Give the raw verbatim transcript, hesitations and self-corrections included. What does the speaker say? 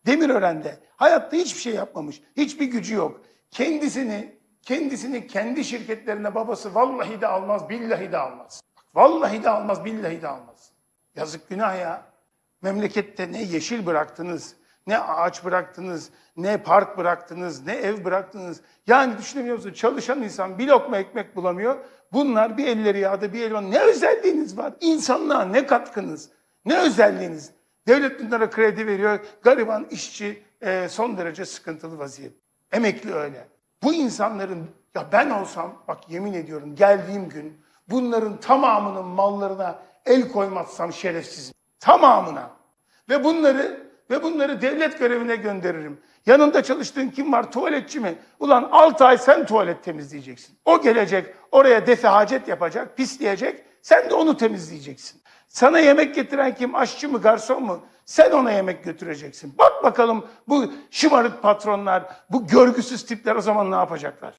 Demirören'de. Hayatta hiçbir şey yapmamış. Hiçbir gücü yok. Kendisini, kendisini kendi şirketlerine babası vallahi de almaz, billahi de almaz. Vallahi de almaz, billahi de almaz. Yazık, günah ya. Memlekette ne yeşil bıraktınız, ne ağaç bıraktınız, ne park bıraktınız, ne ev bıraktınız. Yani düşünebiliyor musun? Çalışan insan bir lokma ekmek bulamıyor. Bunlar bir elleri yağda, bir elleri... Ne özelliğiniz var? İnsanlığa ne katkınız? Ne özelliğiniz? Devlet bunlara kredi veriyor. Gariban işçi e, son derece sıkıntılı vaziyet. Emekli öyle. Bu insanların, ya ben olsam, bak yemin ediyorum geldiğim gün bunların tamamının mallarına el koymazsam şerefsizim. Tamamına. Ve bunları ve bunları devlet görevine gönderirim. Yanında çalıştığın kim var? Tuvaletçi mi? Ulan altı ay sen tuvalet temizleyeceksin. O gelecek, oraya defi hacet yapacak, pisleyecek. Sen de onu temizleyeceksin. Sana yemek getiren kim? Aşçı mı, garson mu? Sen ona yemek götüreceksin. Bak bakalım bu şımarık patronlar, bu görgüsüz tipler o zaman ne yapacaklar?